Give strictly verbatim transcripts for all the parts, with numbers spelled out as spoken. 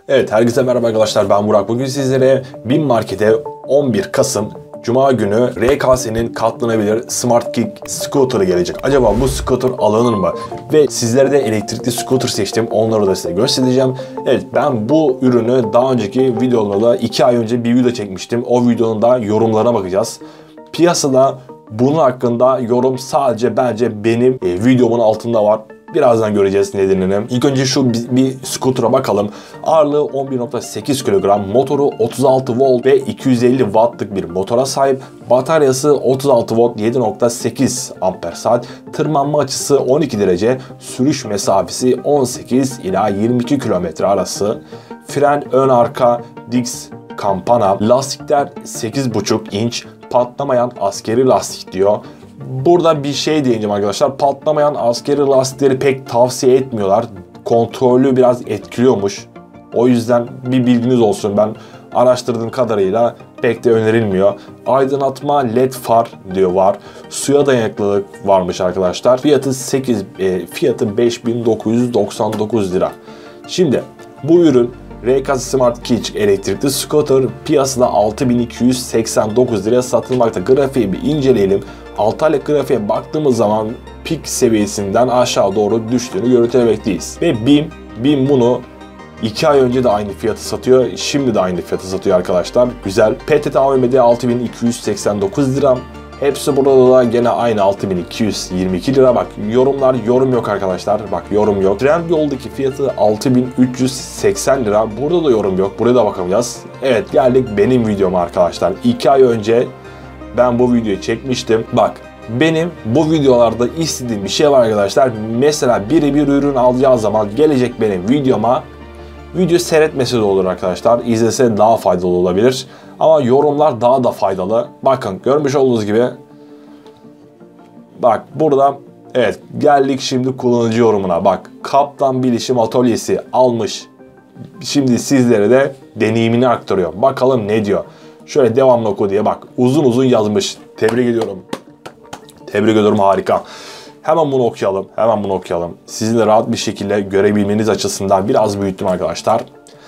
Evet, herkese merhaba arkadaşlar, ben Burak. Bugün sizlere BİM Market'e on bir Kasım Cuma günü R K S'nin katlanabilir Smart Kick scooter'ı gelecek. Acaba bu scooter alınır mı? Ve sizlere de elektrikli scooter seçtim. Onları da size göstereceğim. Evet, ben bu ürünü daha önceki videolarda iki ay önce bir video çekmiştim. O videonun da yorumlarına bakacağız. Piyasada bunun hakkında yorum sadece bence benim e, videomun altında var. Birazdan göreceğiz nedenini. İlk önce şu bir, bir scooter'a bakalım. Ağırlığı on bir nokta sekiz kilogram, motoru otuz altı volt ve iki yüz elli wattlık bir motora sahip. Bataryası otuz altı volt, yedi nokta sekiz amper saat. Tırmanma açısı on iki derece. Sürüş mesafesi on sekiz ila yirmi iki kilometre arası. Fren ön arka disk kampana. Lastikler sekiz buçuk inç. Patlamayan askeri lastik diyor. Burada bir şey diyeceğim arkadaşlar. Patlamayan askeri lastikleri pek tavsiye etmiyorlar. Kontrolü biraz etkiliyormuş. O yüzden bir bilginiz olsun. Ben araştırdığım kadarıyla pek de önerilmiyor. Aydınlatma led far diyor var. Suya dayanıklılık varmış arkadaşlar. Fiyatı sekiz e, fiyatı beş bin dokuz yüz doksan dokuz lira. Şimdi bu ürün R K S Smart Kick elektrikli scooter piyasada altı bin iki yüz seksen dokuz liraya satılmakta. Grafiği bir inceleyelim. altı aylık grafiğe baktığımız zaman pik seviyesinden aşağı doğru düştüğünü görüntülemekteyiz. Ve BİM, BİM bunu iki ay önce de aynı fiyatı satıyor. Şimdi de aynı fiyatı satıyor arkadaşlar. Güzel. P T T A V M'de altı bin iki yüz seksen dokuz lira. Hepsi burada da gene aynı altı bin iki yüz yirmi iki lira. Bak yorumlar, yorum yok arkadaşlar. Bak yorum yok. Trendyol'daki fiyatı altı bin üç yüz seksen lira. Burada da yorum yok. Buraya da bakacağız. Evet, geldik benim videoma arkadaşlar. iki ay önce ben bu videoyu çekmiştim. Bak benim bu videolarda istediğim bir şey var arkadaşlar. Mesela biri bir ürün alacağı zaman gelecek benim videoma. Video seyretmesi de olur arkadaşlar. İzlese daha faydalı olabilir. Ama yorumlar daha da faydalı. Bakın görmüş olduğunuz gibi. Bak burada evet geldik şimdi kullanıcı yorumuna. Bak Kaptan Bilişim Atölyesi almış. Şimdi sizlere de deneyimini aktarıyor. Bakalım ne diyor. Şöyle devamlı oku diye bak uzun uzun yazmış. Tebrik ediyorum. Tebrik ediyorum, harika. Hemen bunu okuyalım. Hemen bunu okuyalım. Sizin de rahat bir şekilde görebilmeniz açısından biraz büyüttüm arkadaşlar.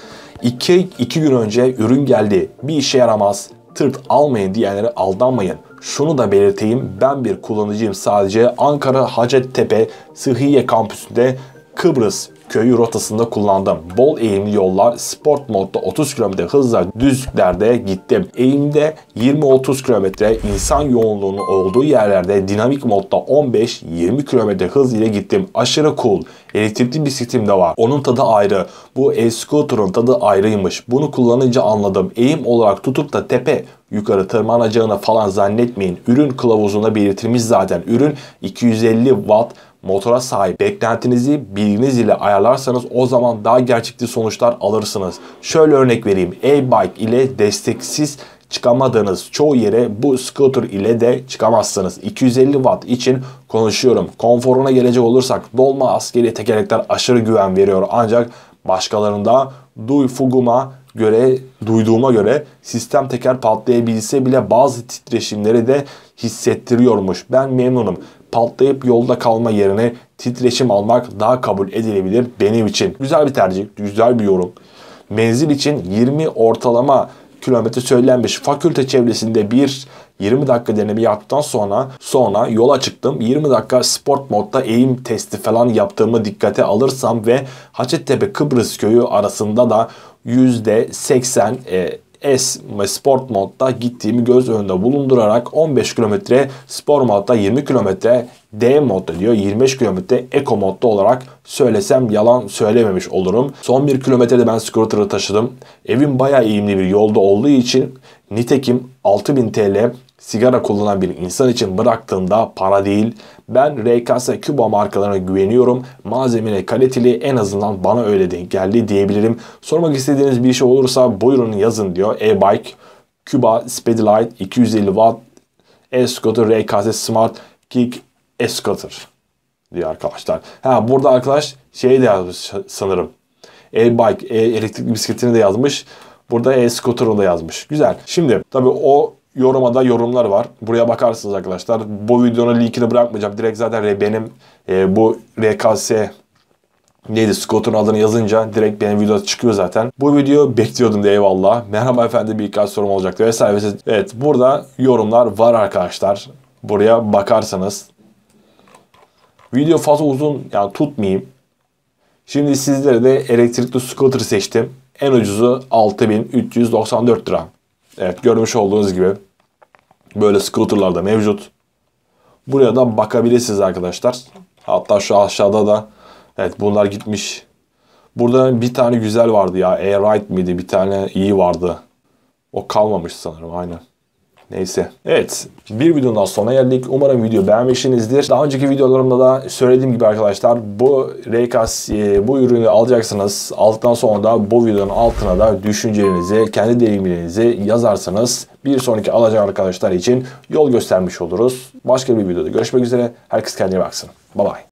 İki, iki gün önce ürün geldi. Bir işe yaramaz. Tırt almayın diyenlere aldanmayın. Şunu da belirteyim. Ben bir kullanıcıyım sadece. Ankara Hacettepe Sıhhiye Kampüsü'nde Kıbrıs köyü rotasında kullandım. Bol eğimli yollar, sport modda otuz kilometre hızla düzlüklerde gittim. Eğimde yirmi otuz kilometre, insan yoğunluğunun olduğu yerlerde dinamik modda on beş yirmi kilometre hız ile gittim. Aşırı cool. Elektrikli bisikletim de var. Onun tadı ayrı. Bu e-scooter'ın tadı ayrıymış. Bunu kullanınca anladım. Eğim olarak tutup da tepe yukarı tırmanacağını falan zannetmeyin. Ürün kılavuzunda belirtilmiş zaten. Ürün iki yüz elli watt motora sahip. Beklentinizi bilginiz ile ayarlarsanız o zaman daha gerçekçi sonuçlar alırsınız. Şöyle örnek vereyim. E-bike ile desteksiz çıkamadığınız çoğu yere bu scooter ile de çıkamazsınız. iki yüz elli watt için konuşuyorum. Konforuna gelecek olursak dolma askeri tekerlekler aşırı güven veriyor. Ancak başkalarında Duyfuguma göre, duyduğuma göre sistem teker patlayabilse bile bazı titreşimleri de hissettiriyormuş. Ben memnunum. Patlayıp yolda kalma yerine titreşim almak daha kabul edilebilir benim için. Güzel bir tercih, güzel bir yorum. Menzil için yirmi ortalama kilometre söylenmiş. Fakülte çevresinde bir yirmi dakika deneme yaptıktan sonra sonra yola çıktım. yirmi dakika sport modda eğim testi falan yaptığımı dikkate alırsam ve Hacettepe Kıbrıs köyü arasında da yüzde seksen e, S sport modda gittiğimi göz önünde bulundurarak on beş kilometre, spor modda yirmi kilometre, D modda diyor yirmi beş kilometre, Eco modda olarak söylesem yalan söylememiş olurum. Son bir kilometrede ben scooter'ı taşıdım. Evim bayağı eğimli bir yolda olduğu için nitekim altı bin TL sigara kullanan bir insan için bıraktığında para değil. Ben R K S Küba markalarına güveniyorum. Malzemene kaliteli, en azından bana öyle denk geldi diyebilirim. Sormak istediğiniz bir şey olursa buyurun yazın diyor. E-bike Küba Speedlight iki yüz elli watt e-scooter R K S Smart Kick e-scooter diyor arkadaşlar. Ha burada arkadaş şey de yazmış sanırım. E-bike e elektrikli bisikletini de yazmış. Burada e-scooter'ı da yazmış. Güzel. Şimdi tabii o yoruma da yorumlar var. Buraya bakarsınız arkadaşlar. Bu videonun linkini bırakmayacağım. Direkt zaten benim e, bu R K S Neydi, scooter'ın adını yazınca direkt benim videoda çıkıyor zaten. Bu video bekliyordum de eyvallah. Merhaba efendim, birkaç sorum olacaktı vesaire. Evet, burada yorumlar var arkadaşlar. Buraya bakarsanız. Video fazla uzun yani tutmayayım. Şimdi sizlere de elektrikli scooter seçtim. En ucuzu altı bin üç yüz doksan dört lira. Evet, görmüş olduğunuz gibi böyle scooterlar da mevcut. Buraya da bakabilirsiniz arkadaşlar. Hatta şu aşağıda da evet bunlar gitmiş. Burada bir tane güzel vardı ya. A-Ride miydi? Bir tane iyi vardı. O kalmamış sanırım, aynen. Neyse. Evet. Bir videonun daha sonuna geldik. Umarım video beğenmişsinizdir. Daha önceki videolarımda da söylediğim gibi arkadaşlar, bu Raycast e, bu ürünü alacaksınız. Aldıktan sonra da bu videonun altına da düşüncelerinizi, kendi deneyimlerinizi yazarsanız bir sonraki alacak arkadaşlar için yol göstermiş oluruz. Başka bir videoda görüşmek üzere. Herkes kendine baksın. Bye bye.